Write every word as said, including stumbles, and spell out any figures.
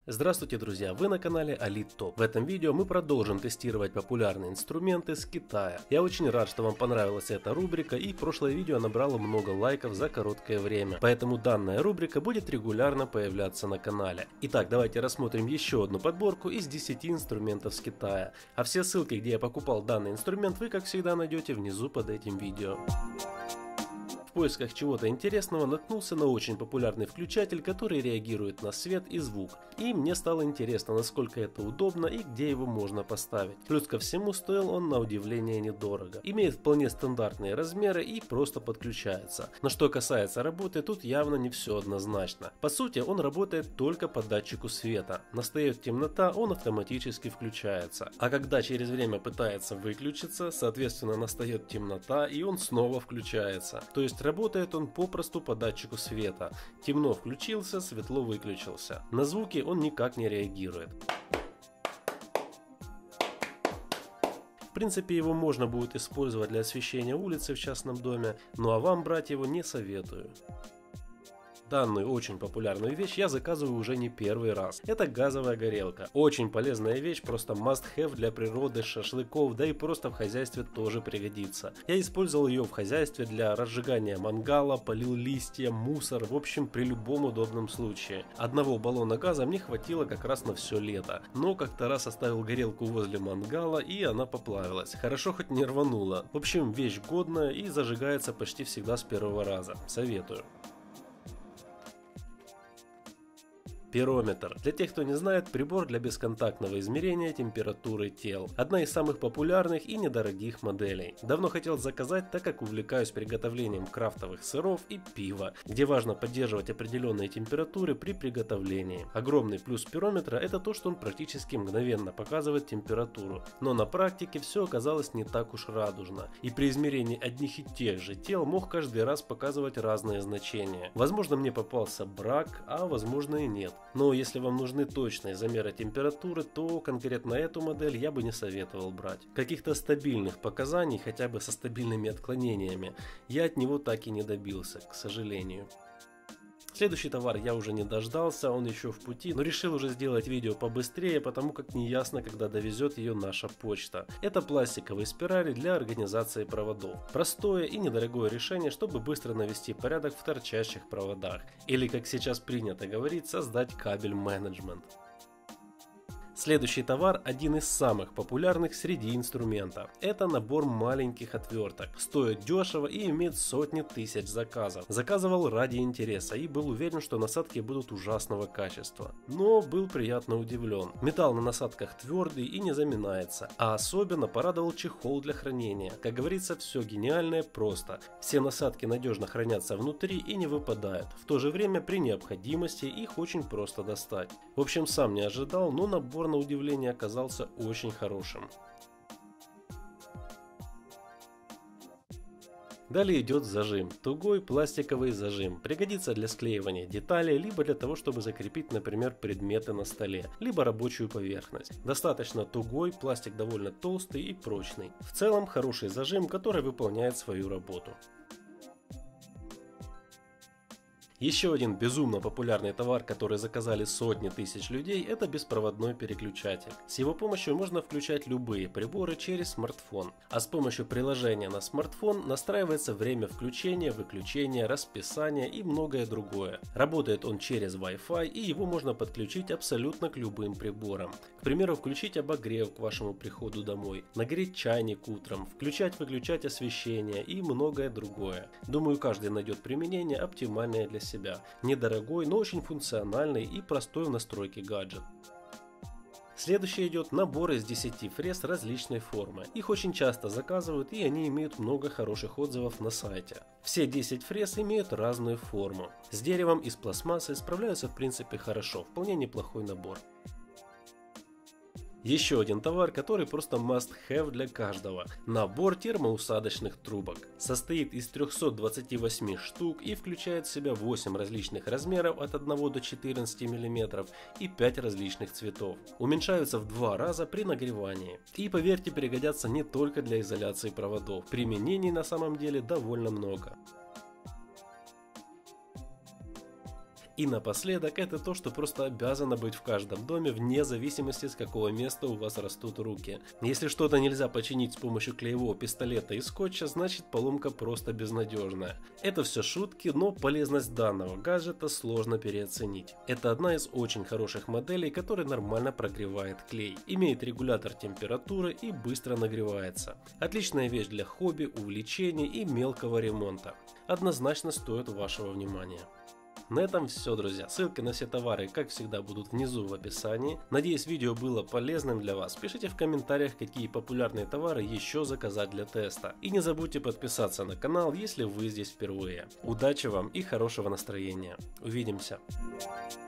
Здравствуйте, друзья! Вы на канале AlitTop. В этом видео мы продолжим тестировать популярные инструменты с Китая. Я очень рад, что вам понравилась эта рубрика, и прошлое видео набрало много лайков за короткое время. Поэтому данная рубрика будет регулярно появляться на канале. Итак, давайте рассмотрим еще одну подборку из десяти инструментов с Китая. А все ссылки, где я покупал данный инструмент, вы как всегда найдете внизу под этим видео. В поисках чего-то интересного наткнулся на очень популярный включатель, который реагирует на свет и звук. И мне стало интересно, насколько это удобно и где его можно поставить. Плюс ко всему, стоил он на удивление недорого. Имеет вполне стандартные размеры и просто подключается. Но что касается работы, тут явно не все однозначно. По сути, он работает только по датчику света. Настает темнота, он автоматически включается. А когда через время пытается выключиться, соответственно настает темнота и он снова включается. То есть работает он попросту по датчику света. Темно включился, светло выключился. На звуки он никак не реагирует. В принципе, его можно будет использовать для освещения улицы в частном доме, ну а вам брать его не советую. Данную очень популярную вещь я заказываю уже не первый раз. Это газовая горелка. Очень полезная вещь, просто must have для природы, шашлыков, да и просто в хозяйстве тоже пригодится. Я использовал ее в хозяйстве для разжигания мангала, полил листья, мусор, в общем при любом удобном случае. Одного баллона газа мне хватило как раз на все лето. Но как-то раз оставил горелку возле мангала и она поплавилась. Хорошо хоть не рванула. В общем вещь годная и зажигается почти всегда с первого раза. Советую. Пирометр. Для тех, кто не знает, прибор для бесконтактного измерения температуры тел. Одна из самых популярных и недорогих моделей. Давно хотел заказать, так как увлекаюсь приготовлением крафтовых сыров и пива, где важно поддерживать определенные температуры при приготовлении. Огромный плюс пирометра — это то, что он практически мгновенно показывает температуру. Но на практике все оказалось не так уж радужно. И при измерении одних и тех же тел мог каждый раз показывать разные значения. Возможно, мне попался брак, а возможно и нет. Но если вам нужны точные замеры температуры, то конкретно эту модель я бы не советовал брать. Каких-то стабильных показаний, хотя бы со стабильными отклонениями, я от него так и не добился, к сожалению. Следующий товар я уже не дождался, он еще в пути, но решил уже сделать видео побыстрее, потому как не ясно, когда довезет ее наша почта. Это пластиковые спирали для организации проводов. Простое и недорогое решение, чтобы быстро навести порядок в торчащих проводах. Или, как сейчас принято говорить, создать кабель-менеджмент. Следующий товар – один из самых популярных среди инструментов. Это набор маленьких отверток. Стоит дешево и имеет сотни тысяч заказов. Заказывал ради интереса и был уверен, что насадки будут ужасного качества. Но был приятно удивлен. Металл на насадках твердый и не заминается. А особенно порадовал чехол для хранения. Как говорится, все гениальное просто. Все насадки надежно хранятся внутри и не выпадают. В то же время при необходимости их очень просто достать. В общем, сам не ожидал, но набор на удивление оказался очень хорошим. Далее идет зажим. Тугой пластиковый зажим. Пригодится для склеивания деталей, либо для того, чтобы закрепить, например, предметы на столе, либо рабочую поверхность. Достаточно тугой, пластик довольно толстый и прочный. В целом хороший зажим, который выполняет свою работу. Еще один безумно популярный товар, который заказали сотни тысяч людей, это беспроводной переключатель. С его помощью можно включать любые приборы через смартфон. А с помощью приложения на смартфон настраивается время включения, выключения, расписания и многое другое. Работает он через Wi-Fi и его можно подключить абсолютно к любым приборам. К примеру, включить обогрев к вашему приходу домой, нагреть чайник утром, включать-выключать освещение и многое другое. Думаю, каждый найдет применение оптимальное для себя. Недорогой, но очень функциональный и простой в настройке гаджет. Следующий идет набор из десяти фрез различной формы. Их очень часто заказывают и они имеют много хороших отзывов на сайте. Все десять фрез имеют разную форму. С деревом и с пластмассой справляются в принципе хорошо, вполне неплохой набор. Еще один товар, который просто must have для каждого. Набор термоусадочных трубок. Состоит из трёхсот двадцати восьми штук и включает в себя восемь различных размеров от одного до четырнадцати миллиметров и пять различных цветов. Уменьшаются в два раза при нагревании. И поверьте, пригодятся не только для изоляции проводов. Применений на самом деле довольно много. И напоследок, это то, что просто обязано быть в каждом доме, вне зависимости, с какого места у вас растут руки. Если что-то нельзя починить с помощью клеевого пистолета и скотча, значит поломка просто безнадежная. Это все шутки, но полезность данного гаджета сложно переоценить. Это одна из очень хороших моделей, которая нормально прогревает клей, имеет регулятор температуры и быстро нагревается. Отличная вещь для хобби, увлечений и мелкого ремонта. Однозначно стоит вашего внимания. На этом все, друзья. Ссылки на все товары, как всегда, будут внизу в описании. Надеюсь, видео было полезным для вас. Пишите в комментариях, какие популярные товары еще заказать для теста. И не забудьте подписаться на канал, если вы здесь впервые. Удачи вам и хорошего настроения. Увидимся.